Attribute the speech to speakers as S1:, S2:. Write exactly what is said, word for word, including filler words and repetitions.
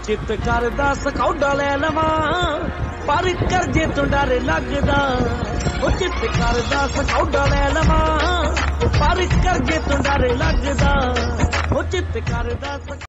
S1: चित करदा सकौडा ले लवां पर करजे तो डर लगदा ओ चित करदा सकौडा ले लवां पर करजे तो डर लगदा ओ चित करदा